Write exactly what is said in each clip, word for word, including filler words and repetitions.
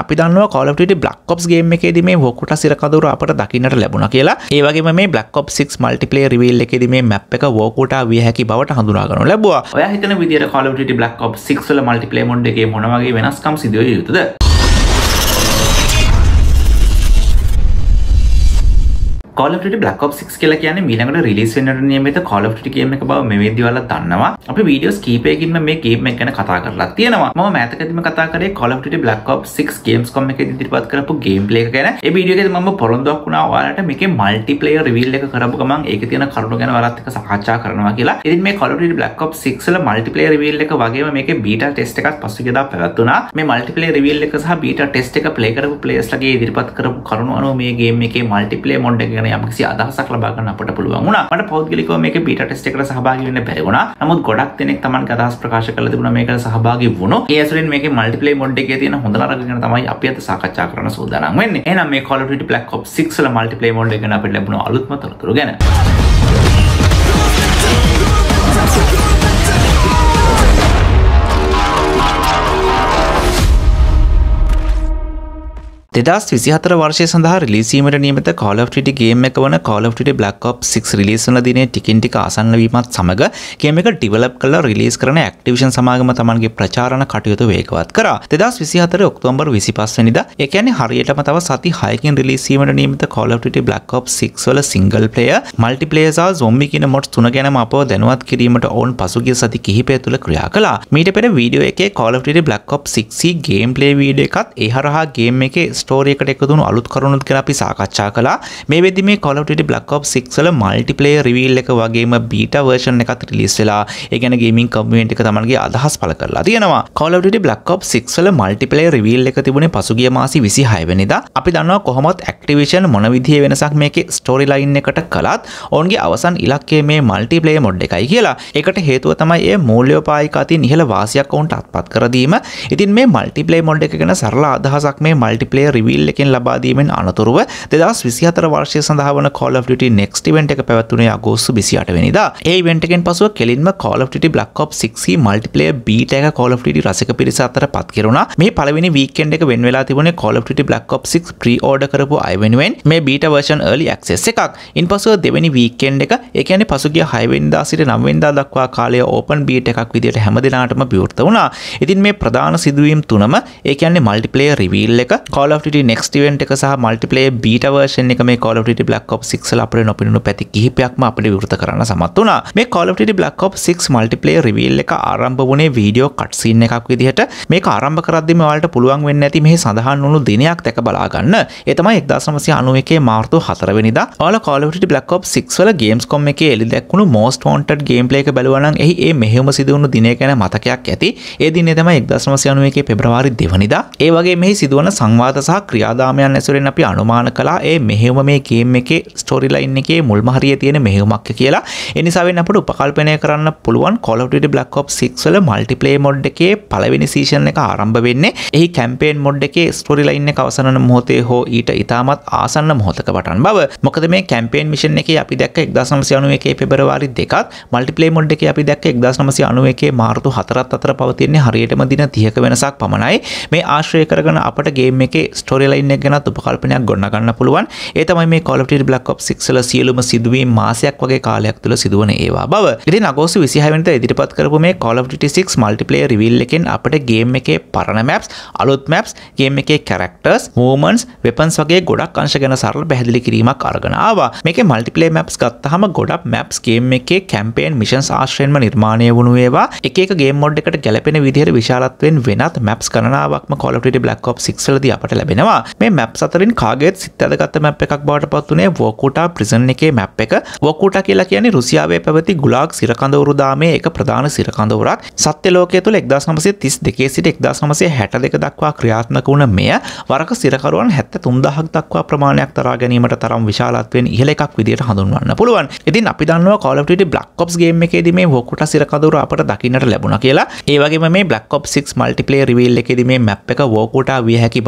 අපි දන්නවා Call of Duty Black Ops game එකේදී මේ වෝකුටා සිරකඳවුර අපට දකින්නට ලැබුණා කියලා. ඒ වගේම මේ Black Ops six multiplayer reveal එකේදී මේ map එක වෝකුටා විය හැකි බවට හඳුනා ගන්නු ලැබුවා. ඔයා හිතන විදිහට Call of Duty Black Ops six වල multiplayer mode එකේ මොන වගේ වෙනස්කම් සිදු වෙ යුතුද? Call of Duty Black Ops six කියලා කියන්නේ ඊළඟට රිලීස් වෙන්නට නියමිත Call of Duty game එක බව මේ වෙද්දී වල දන්නවා. අපි වීඩියෝස් කීපයකින්ම මේ game එක ගැන කතා කරලා තියෙනවා. මම මෑතකදීම කතා කරේ Call of Duty Black Ops six gamescom එකේදී ඉදිරිපත් කරපු gameplay එක ගැන. ඒ වීඩියෝ එකේදී මම පොරොන්දුවක් වුණා ඔයාලට මේකේ multiplayer reveal එක කරපු ගමන් ඒකේ තියෙන කරුණු ගැන ඔයාලත් එක්ක සාකච්ඡා කරනවා කියලා. ඉතින් මේ Call of Duty Black Ops six වල multiplayer reveal එක වගේම මේකේ beta test එකක් පසුගියදා පැවැත්වුණා. මේ multiplayer reveal එක සහ beta test එක play කරපු players ලගේ ඉදිරිපත් කරපු කරුණු අනුව මේ game එකේ multiplayer mode එක ගැන යම්කිසි අදහසක් ලබා ගන්න අපට පුළුවන් වුණා. මට පෞද්ගලිකව මේකේ බීටා ටෙස්ට් එකට සහභාගී වෙන්න බැරි වුණා. නමුත් ගොඩක් දෙනෙක් Tamanගේ අදහස් ප්‍රකාශ කරලා තිබුණා මේකට සහභාගී වුණොත්. ඒ ඇසුරින් මේකේ මල්ටිප්ලේයර් මොඩ් එකේ තියෙන හොඳ නරක ගැන තමයි අපි අද සාකච්ඡා කරන්න සූදානම් වෙන්නේ. එහෙනම් මේ Call of Duty Black Ops six වල මල්ටිප්ලේයර් මොඩ් එක ගැන අපිට ලැබුණ අලුත්ම තොරතුරු ගැන. දෙදහස් විසිහතර වර්ෂය සඳහා රිලීස් වීමට නියමිත Call of Duty game එක වන Call of Duty Black Ops six release වන දිනේ ටිකින් ටික ආසන්න වීමත් සමග game එක ඩෙවලොප් කරලා රිලීස් කරන Activision සමාගම තමන්ගේ ප්‍රචාරණ කටයුතු වේගවත් කරා. දෙදහස් විසිහතර ඔක්තෝබර් විසිපහ වෙනිදා ඒ කියන්නේ හරියටම තව සති හයකින් රිලීස් වීමට නියමිත Call of Duty Black Ops six වල single player, multiplayer සහ zombie කියන mods තුන ගැනම අපව දැනුවත් කිරීමට ඕන් පසුගිය සති කිහිපය තුළ ක්‍රියා කළා. මීට පෙර වීඩියෝ එකේ Call of Duty Black Ops six gameplay video එකත් ඒ හරහා game එකේ ස්ටෝරි එකට එකතු වුණු අලුත් කරුණුත් ගැන අපි සාකච්ඡා කළා. මේ වෙද්දි මේ Call of Duty Black Ops six වල multiplayer reveal එක වගේම beta version එකත් රිලීස් වෙලා ඒ කියන්නේ gaming community එක තමන්ගේ අදහස් පළ කරලා තියෙනවා. Call of Duty Black Ops six වල multiplayer reveal එක තිබුණේ පසුගිය මාසෙ විසිහය වෙනිදා. අපි දන්නවා කොහොමත් Activision මොන විදිහේ වෙනසක් මේකේ story line එකට කළත් ඔවුන්ගේ අවසන් ඉලක්කය මේ multiplayer mod එකයි කියලා. ඒකට හේතුව තමයි ඒ මූල්‍යෝපායික අතින් ඉහළ වාසියක් ඔවුන්ට අත්පත් කර දීම. ඉතින් මේ multiplayer mod එක ගැන සරල අදහසක් මේ multiplayer reveal එකෙන් ලබා දීමෙන් අනතුරුව දෙදහස් විසිහතර වර්ෂය සඳහා වන Call of Duty Next event එක පැවැත්වුණේ අගෝස්තු විසිඅට වෙනිදා. ඒ event එකෙන් පසුව කෙලින්ම Call of Duty Black Ops six multiplayer beta එක Call of Duty රසික පිරිස අතර පත් කෙරුණා. මේ පළවෙනි weekend එක වෙන් වෙලා තිබුණේ Call of Duty Black Ops six pre-order කරපු අය වෙනුවෙන් මේ beta version early access එකක්. ඉන්පසුව දෙවෙනි weekend එක ඒ කියන්නේ පසුගිය හය වෙනිදා සිට නව වෙනිදා දක්වා කාලය open beta එකක් විදිහට හැම දිනාටම විවෘත වුණා. ඉතින් මේ ප්‍රධාන සිදුවීම් තුනම ඒ කියන්නේ multiplayer reveal එක, Call of Duty Next event එක සහ multiplayer beta version එක මේ Call of Duty Black Ops six වල අපිට නොපෙනුණු පැති කිහිපයක්ම අපිට විවෘත කරන්න සමත් වුණා. මේ Call of Duty Black Ops six multiplayer reveal එක ආරම්භ වුණේ වීඩියෝ cutscene එකක් විදිහට. මේක ආරම්භ කරද්දිම ඔයාලට පුළුවන් වෙන්නේ නැති මෙහි සඳහන් වුණු දිනයක් දැක බලා ගන්න. ඒ තමයි එක්දාස් නවසිය අනූ එකේ මාර්තු හතර වෙනිදා. ඔයාලා Call of Duty Black Ops six වල Gamescom එකේ එළි දැක්වුණු most wanted gameplay එක බැලුවා නම් එහි ඒ මෙහෙයුම සිදු වුණු දිනය ගැන මතකයක් ඇති. ඒ දිනේ තමයි එක්දාස් නවසිය අනූ එකේ පෙබරවාරි දෙවනිදා. ඒ වගේ මෙහි සිදුවන සංවාද සහ ක්‍රියාදාමයන් ඇසුරෙන් අපි අනුමාන කළා ඒ මෙහෙයුම මේ ගේම් එකේ ස්ටෝරි ලයින් එකේ මුල්ම හරිය තියෙන මෙහෙයුමක් කියලා. ඒ නිසා වෙන්න අපිට උපකල්පනය කරන්න පුළුවන් Call of Duty Black Ops six වල multiplayer mod එකේ පළවෙනි සීසන් එක ආරම්භ වෙන්නේ එහි campaign mod එකේ ස්ටෝරි ලයින් එක අවසන් වන මොහොතේ හෝ ඊට ඉතාමත් ආසන්න මොහොතක පටන් බව. මොකද මේ campaign mission එකේ අපි දැක්ක එක්දාස් නවසිය අනූ එකේ පෙබරවාරි දෙකත් multiplayer mod එකේ අපි දැක්ක එක්දාස් නවසිය අනූ එකේ මාර්තු හතරත් අතර පවතින්නේ හරියටම දින තිහක වෙනසක් පමණයි. මේ ආශ්‍රය කරගෙන අපට ගේම් එකේ ස්ටෝරි ලයින් එක ගැනත් උපකල්පනයක් ගොඩනගා ගන්න පුළුවන්. ඒ තමයි මේ Call of Duty Black Ops six වල සියලුම සිදුවීම් මාසයක් වගේ කාලයක් තුල සිදුවන ඒවා බව. ඉතින් අගෝස්තු විසිහය වෙනිදා ඉදිරිපත් කරපු මේ Call of Duty six multiplayer reveal එකෙන් අපිට ගේම් එකේ පරණ maps, අලුත් maps, ගේම් එකේ characters, movements, weapons වගේ ගොඩක් අංශ ගැන සරල පැහැදිලි කිරීමක් අරගෙන ආවා. මේකේ multiplayer maps ගත්තාම ගොඩක් maps ගේම් එකේ campaign missions ආශ්‍රයෙන්ම නිර්මාණය වුණු ඒවා එක එක game mode එකට ගැලපෙන විදිහට විශාලත්වයෙන් වෙනත් maps ගණනාවක්ම Call of Duty Black Ops six වලදී අපට ලැබෙනවා. මේ maps අතරින් කාගේත් සිත් ඇදගත් map එකක් බවට පත් වුණේ වෝකුටා prison එකේ map එක. වෝකුටා කියලා කියන්නේ රුසියාවේ පැවති ගුලාග් සිරකඳවුරු දාමේ එක ප්‍රධාන සිරකඳවුරක්. සත්‍ය ලෝකයේ තුල එක්දාස් නවසිය තිස් දෙකේ සිට එක්දාස් නවසිය හැට දෙක දක්වා ක්‍රියාත්මක වුණ මෙය වරක සිරකරුවන් හැත්තෑ තුන්දාහක් දක්වා ප්‍රමාණයක් තරා ගැනීමට තරම් විශාලත්වයෙන් ඉහළ එකක් විදිහට හඳුන්වන්න පුළුවන්. ඉතින් අපි දන්නවා Call of Duty Black Ops game එකේදී මේ වෝකුටා සිරකඳවුර අපට දකින්නට ලැබුණා කියලා. ඒ වගේම මේ Black Ops six multiplayer reveal එකේදී මේ map එක වෝකුටා විය හැකි බවට හඳුනා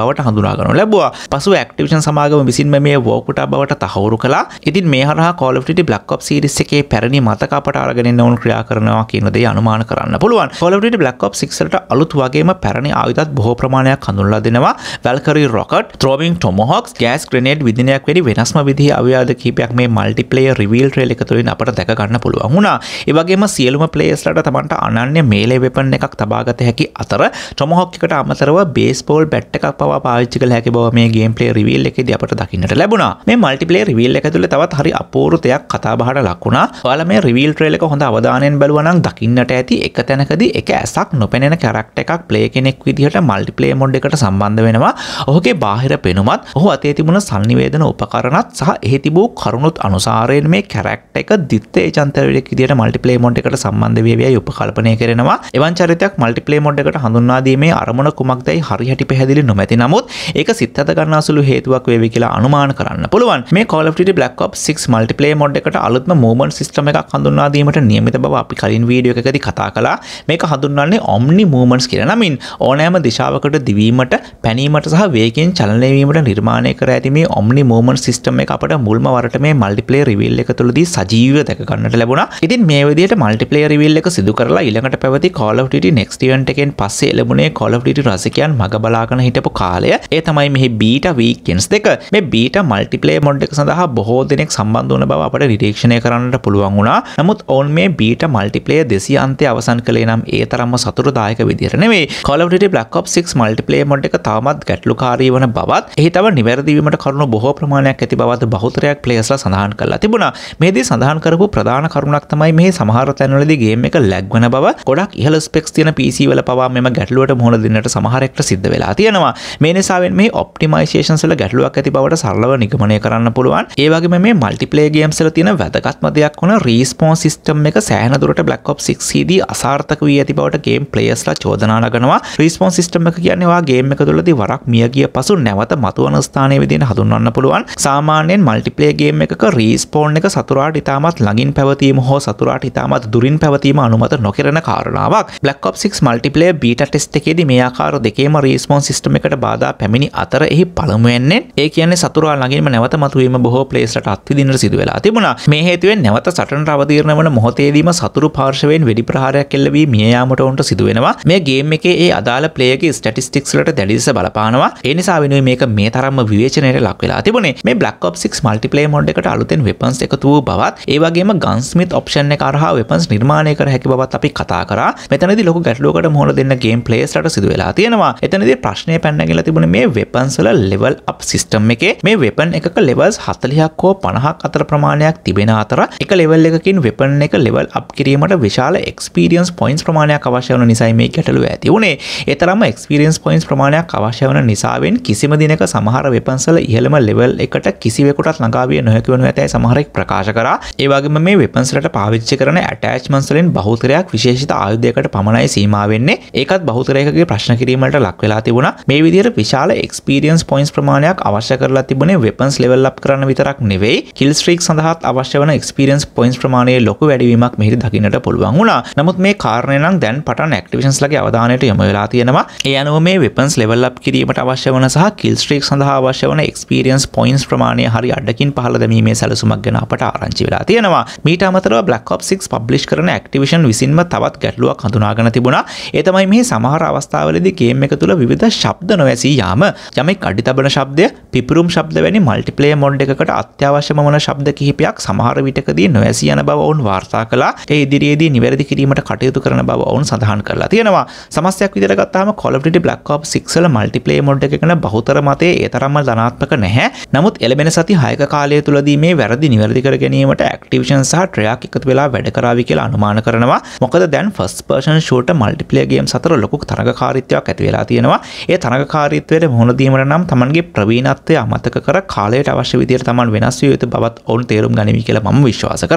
හඳුනා ගන්නු ලැබුවා. පසුව Activision සමාගම විසින්ම මේ වෝකුටා බවට තහවුරු කළා. ඉතින් මේ හරහා Call of Duty Black Ops series එකේ පැරණි මතක අපට අරගෙන එන්න ඕන ක්‍රියා කරනවා කියන දේ අනුමාන කරන්න පුළුවන්. Call of Duty Black Ops six වලට අලුත් වගේම පැරණි ආයුධත් බොහෝ ප්‍රමාණයක් හඳුන්වලා දෙනවා. Valkyrie rocket, throwing tomahawks, gas grenade විදිනයක් වැඩි වෙනස්ම විදිහේ ආයුධ කිහිපයක් මේ multiplayer reveal trailer එක තුළින් අපට දැක ගන්න පුළුවන් වුණා. ඒ වගේම සියලුම players-ලට තමන්ට අනන්‍ය melee weapon එකක් තබා ගත හැකි අතර tomahawk එකට අමතරව baseball bat එකක් පවා පාවිච්චි කළ හැකි බව මේ gameplay reveal එකේදී අපට දකින්නට ලැබුණා. මේ multiplayer reveal එක තුළ තවත් හරි අපූර්ව දෙයක් කතා බහට ලක් වුණා. ඔයාලා මේ reveal trailer එක හොඳ අවධානයෙන් බැලුවා නම් දකින්නට ඇති එක තැනකදී එක ඇසක් නොපෙනෙන character එකක් play කෙනෙක් විදිහට multiplayer mode එකට සම්බන්ධ වෙනවා. ඔහුගේ බාහිර පෙනුමත්, ඔහු අතේ තිබුණ සංනිවේදන උපකරණත් සහ එහි තිබූ කරුණුත් අනුසාරයෙන් මේ character එක දිත්තේ චන්තරවලෙක් විදිහට multiplayer mode එකට සම්බන්ධ වේවියයි උපකල්පනය කරනවා. එවන් චරිතයක් multiplayer mode එකට හඳුන්වා දීමේ අරමුණ කුමක්දයි හරියට පැහැදිලි නොමැති නමුත් ඒක සිත් හද ගන්නා සුළු හේතුවක් වේවි කියලා අනුමාන කරන්න පුළුවන්. මේ Call of Duty Black Ops six multiplayer mode එකට අලුත්ම movement system එකක් හඳුන්වා දීමට නියමිත බව අපි කලින් වීඩියෝ එකකදී කතා කළා. මේක හඳුන්වන්නේ Omnimovements කියලා නමින්. ඕනෑම දිශාවකට දිවීමට, පැනීමට සහ වේගයෙන් චලනය වීමට නිර්මාණය කර ඇති මේ Omnimovement system එක අපට මුල්ම වරට මේ multiplayer reveal එක තුළදී සජීවීව දැක ගන්නට ලැබුණා. ඉතින් මේ විදිහට multiplayer reveal එක සිදු කරලා ඊළඟට පැවති Call of Duty next event එකෙන් පස්සේ ලැබුණේ Call of Duty රසිකයන් මග බලාගෙන හිටපු කාලය. ඒ තමයි මෙහි beta weekends දෙක. මේ beta multiplayer mode එක සඳහා බොහෝ දෙනෙක් සම්බන්ධ වුණ බව අපට නිරීක්ෂණය කරන්නට පුළුවන් වුණා. නමුත් ඔවුන් මේ beta multiplayer දෙසිය අන්තය අවසන් කළේ නම් ඒ තරම්ම සතුටුදායක විදිහට නෙවෙයි. Call of Duty Black Ops six multiplayer mode එක තවමත් ගැටලුකාරී වන බවත්, එහි තව නිවැරදි වීමට කරුණු බොහෝ ප්‍රමාණයක් ඇති බවත් බහුතරයක් players ලා සඳහන් කරලා තිබුණා. මේදී සඳහන් කරපු ප්‍රධාන කරුණක් තමයි මේ සමහර තැන්වලදී game එක lag වෙන බව. ගොඩක් ඉහළ specs තියෙන P C වල පවා මෙම ගැටලුවට මුහුණ දෙන්නට සමහරෙක්ට සිද්ධ වෙලා තියෙනවා. මේ නිසාවෙන් මේ optimizations වල ගැටලුවක් ඇති බවට සරලව නිගමනය කරන්න පුළුවන්. ඒ වගේම මේ multiplayer games වල තියෙන වැදගත්ම දෙයක් වන respawn system එක සෑහෙන දුරට Black Ops six දී අසාර්ථක වී ඇති බවට game players ලා චෝදනා නගනවා. respawn system එක කියන්නේ වා game එක තුළදී වරක් මිය ගිය පසු නැවත මතුවන ස්ථානයේ විදිහට හඳුන්වන්න පුළුවන්. සාමාන්‍යයෙන් multiplayer game එකක respawn එක සතුරාට ඉතාමත් ළඟින් පැවතීම හෝ සතුරාට ඉතාමත් දුරින් පැවතීම අනුමත නොකරන කාරණාවක්. Black Ops six multiplayer beta test එකේදී මේ ආකාර දෙකේම respawn system එකට බාධා පැමිණි අතර එහි පළමුවෙන්නේ ඒ කියන්නේ සතුරා ළඟින්ම නැවත මතුවීම බොහෝ players-ට අත්විඳින්නට සිදු වෙලා තිබුණා. මේ හේතුවෙන් නැවත සටනට අවතීර්ණ වන මොහොතේදීම සතුරු පාර්ශවයෙන් වෙඩි ප්‍රහාරයක් එල්ල වී මිය යාමට උන්ට සිදු වෙනවා. මේ game එකේ ඒ අදාළ player-ගේ statistics වලට දැඩි ලෙස බලපානවා. ඒ නිසා වෙනුයි මේක මේ තරම්ම විවේචනයට ලක් වෙලා තිබුණේ. මේ Black Ops six multiplayer mode එකට අලුතෙන් weapons එකතු වූ බවත්, ඒ වගේම Gunsmith option එක හරහා weapons නිර්මාණය කර හැකි බවත් අපි කතා කරා. මෙතනදී ලොකු ගැටලුවකට මුහුණ දෙන්න game players-ට සිදු වෙලා තියෙනවා. එතනදී ප්‍රශ්නය පැනනගලා තිබුණේ මේ weapons වල level up system එකේ මේ weapon එකක levels forty හෝ fifty අතර ප්‍රමාණයක් තිබෙන අතර එක level එකකින් weapon එක level up කිරීමට විශාල experience points ප්‍රමාණයක් අවශ්‍ය වන නිසා මේ ගැටලුව ඇති වුණේ. ඒ තරම්ම experience points ප්‍රමාණයක් අවශ්‍ය වන නිසාවෙන් කිසිම දිනක සමහර weapons වල ඉහළම level එකට කිසිවෙකුටත් ළඟා විය නොහැකි වනු ඇතැයි සමහරෙක් ප්‍රකාශ කරා. ඒ වගේම මේ weapons වලට පාවිච්චි කරන attachments වලින් බහුතරයක් විශේෂිත ආයුධයකට පමණයි සීමා වෙන්නේ. ඒකත් බහුතරයකගේ ප්‍රශ්න කිරීමකට ලක් වෙලා තිබුණා. මේ විදිහට විශාල experience points ප්‍රමාණයක් අවශ්‍ය කරලා තිබුණේ weapons level up කරන්න විතරක් නෙවෙයි, kill streak සඳහාත් අවශ්‍ය වන experience points ප්‍රමාණයේ ලොකු වැඩිවීමක් මෙහිදී දකින්නට පුළුවන් වුණා. නමුත් මේ කාරණය නම් දැන් පටන් Activisions ලගේ අවධානයට යොමු වෙලා තියෙනවා. ඒ අනුව මේ weapons level up කිරීමට අවශ්‍ය වන සහ kill streak සඳහා අවශ්‍ය වන experience points ප්‍රමාණය හරි අඩකින් පහළ දැමීමේ සැලසුමක් ගැන අපට ආරංචි වෙලා තියෙනවා. මීට අමතරව Black Ops six publish කරන Activision විසින්ම තවත් ගැටලුවක් හඳුනාගෙන තිබුණා. ඒ තමයි මේ සමහර අවස්ථාවලදී game එක තුළ විවිධ ශබ්ද නොඇසී යාම. යමෙක් අඩි තබන ශබ්දය, පිපිරුම් ශබ්ද වැනි multiplayer mode එකකට අත්‍යවශ්‍යම වන ශබ්ද කිහිපයක් සමහර විටකදී නොඇසී යන බව ඔවුන් වාර්තා කළා. ඒ ඉදිරියේදී නිවැරදි කිරීමට කටයුතු කරන බව ඔවුන් සඳහන් කරලා තියෙනවා. සමස්තයක් විදිහට ගත්තාම Call of Duty Black Ops six වල multiplayer mode එක ගැන බහුතර මතයේ ඒ තරම්ම ධනාත්මක නැහැ. නමුත් එළඹෙන සති හයක කාලය තුලදී මේ වැරදි නිවැරදි කර ගැනීමට Activision සහ Treyarch එකතු වෙලා වැඩ කරાવી කියලා අනුමාන කරනවා. මොකද දැන් first person shooter multiplayer games අතර ලොකු තරගකාරීත්වයක් ඇති වෙලා තියෙනවා. ඒ තරගකාරීත්වයට මුහුණ දීමට නම් Tamanගේ ප්‍රවීණත්වය අමතක කර කාලයට අවශ්‍ය විදිහට Taman වෙනස් විය යුතු බවත් ඔවුන් තේරුම් ගනිවි කියලා මම විශ්වාස කරනවා.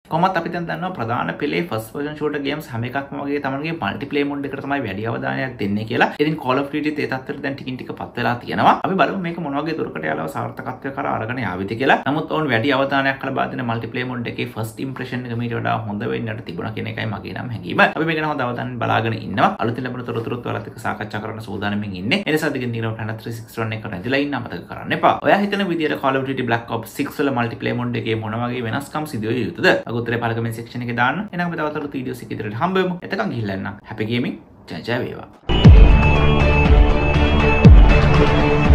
කොහොමත් අපි දැන් දන්නවා ප්‍රධාන පෙළේ ෆස්ට් පර්සන් ෂූටර් ගේම්ස් හැම එකක්ම වගේ තමන්ගේ මල්ටිප්ලේයර් මොඩ් එකට තමයි වැඩි අවධානයක් දෙන්නේ කියලා. ඉතින් Call of Duty ඒ තත්ත්වයට දැන් ටිකින් ටික පත් වෙලා තියෙනවා. අපි බලමු මේක මොන වගේ දුරකට යාලව සාර්ථකත්වය කරා අරගෙන යාවිද කියලා. නමුත් ඔවුන් වැඩි අවධානයක් කළා බාදින මල්ටිප්ලේයර් මොඩ් එකේ ෆස්ට් ඉම්ප්‍රෙෂන් එක මීට වඩා හොඳ වෙන්නට තිබුණා කියන එකයි මගේ නම් හැඟීම. අපි මේක ගැන හොඳ අවධානයෙන් බලාගෙන ඉන්නවා. අලුතින් ලැබෙන තොරතුරුත් ඔයාලත් එක්ක සාකච්ඡා කරන්න සූදානම්ින් ඉන්නේ. ඒ නිසා දිගින් දිගටම Channel three sixty-one එක රැඳිලා ඉන්න අමතක කරන්න එපා. ඔයා හිතන විදියට Call of Duty Black Ops six වල මල්ටිප්ලේයර් මොඩ් එකේ මොන වගේ වෙනස්කම් සිදු වෙ යුතුද? අගොත්තරේ පහල කමෙන්ට් සෙක්ෂන් එකේ දාන්න. එහෙනම් අපි තවත් අලුත් වීඩියෝස් එකක් ඉදිරියට හම්බ වෙමු. එතකන් ගිහිල්ලා එන්න. Happy gaming. ජය ජය වේවා.